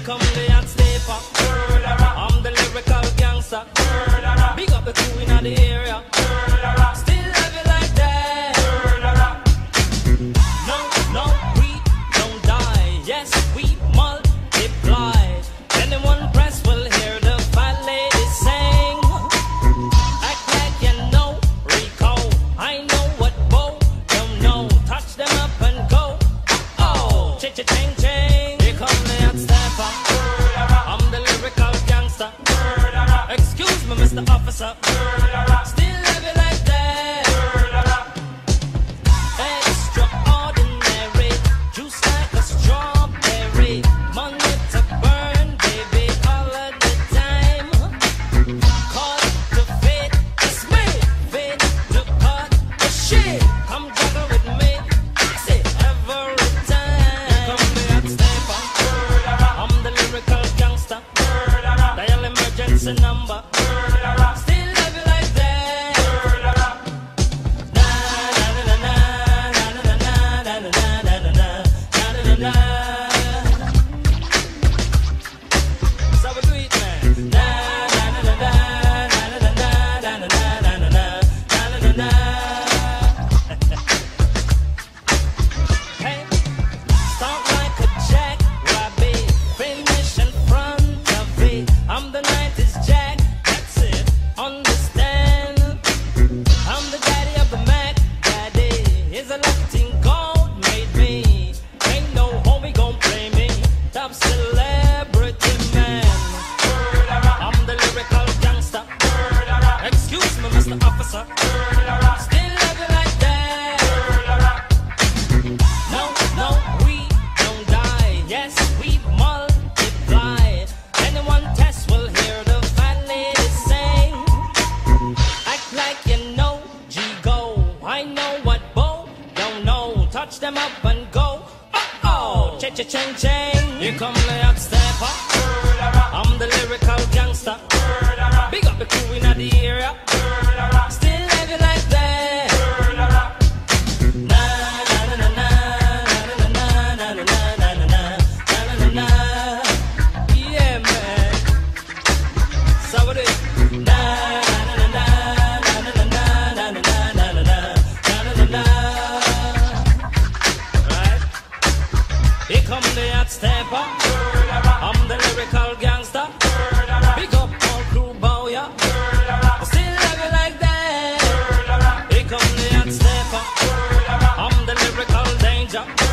come the hot stepper. I'm the lyrical gangster. Big up the crew in the area. Still love you like that. No, no, we don't die. Yes, we multiply. Anyone press will hear the fat lady sing. Act like you know Rico. I know what Bo don't know. Touch them up and go. Oh, ching ching. Here come the hot stepper. I'm the lyrical gangster. Excuse me, Mr. Officer. Still love you like that. Extraordinary. Juice like a strawberry. Money to burn, baby, all of the time. Caught the fate, it's me. Fate to cut the shit. Come juggle with me. Say every time. Come the hot stepper. I'm the lyrical gangster. Dial emergency number. Still love you like that. Na na na na na na na na na na na na na. So we do it, man. Na na na na na na na na na na na na na. Hey, start like a jackrabbit, finish in front of it. I'm the 90s Jack, that's it. Understand? I'm the daddy of the Mac. Daddy is a Latin gold made me. Ain't no homie gon' play me. Top celebrity man. I'm the lyrical gangster. Excuse me, Mr. Officer. Still love you like that. No, no, we don't die. Yes, we multiply. Anyone test will hear the fat lady sing. Act like you know G-Go. I know what Bo don't know. Touch them up and go. Oh, cha-cha-ching-ching. Here come the hot stepper. I'm the lyrical gangster. Big up the crew in the area. Still love you like that. Na na na na na na na na na na na na na. Yeah, man. So what it? Na na na na na na na na na na na na. Right? Here come the hot stepper. I'm the lyrical gangster. Big up all crew bow ya. Still love you like that. Here come the hot stepper. I'm the lyrical danger.